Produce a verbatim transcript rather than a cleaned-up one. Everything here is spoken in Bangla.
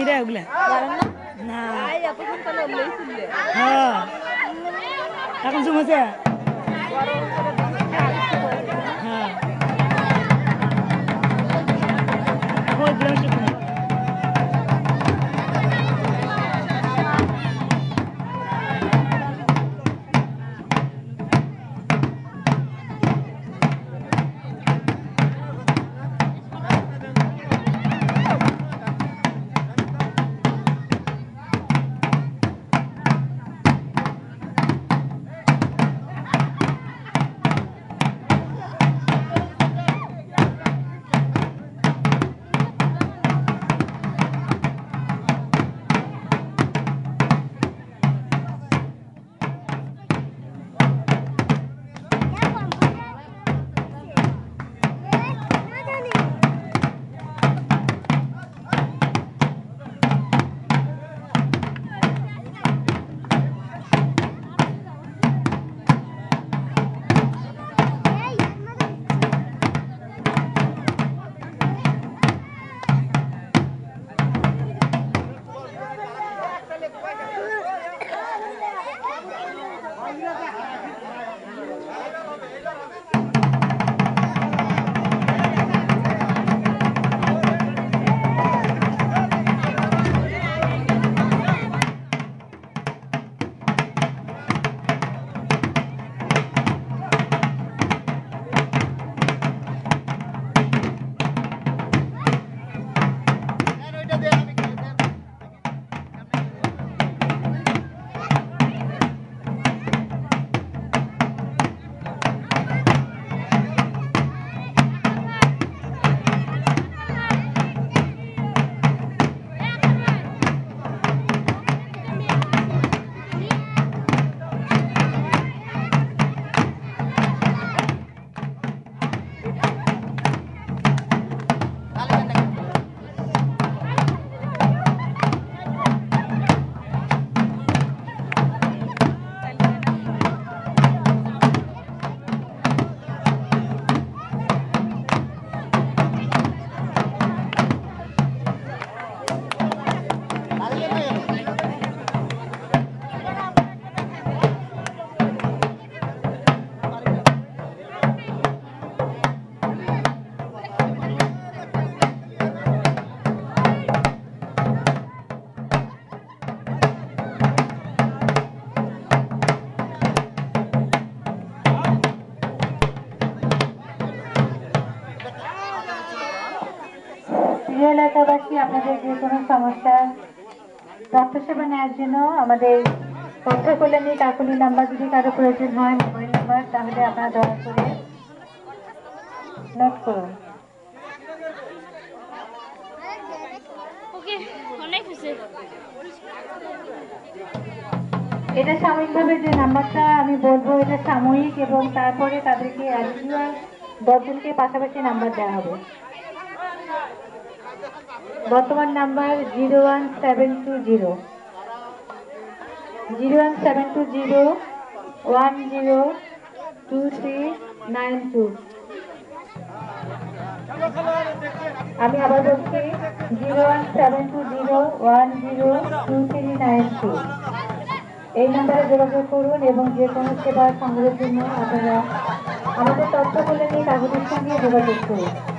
রে ওগুলা না হ্যাঁ এখন জমেছে হ্যাঁ এলাকাবাসী আপনাদের যে কোনো সমস্যা রক্ত সেবা নেওয়ার জন্য আমাদের তথ্য কল্যাণী কাকুলি নাম্বার যদি কারো প্রয়োজন হয় মোবাইল নাম্বার তাহলে আপনারা দয়া করে নোট করুন। এটা সাময়িকভাবে যে নাম্বারটা আমি বলবো এটা সাময়িক এবং তারপরে তাদেরকে একজন দশজনকে পাশাপাশি নাম্বার দেওয়া হবে। বর্তমান number zero one seven two zero zero one seven two zero one zero two three nine two. আমি আবার বলছি zero one seven two zero one zero two three nine two. এই নাম্বারে যোগাযোগ করুন এবং যে কোনো সেবা সংগ্রহের জন্য আপনারা আমাদের তথ্য কল্যাণী কাগজের সঙ্গে যোগাযোগ করুন।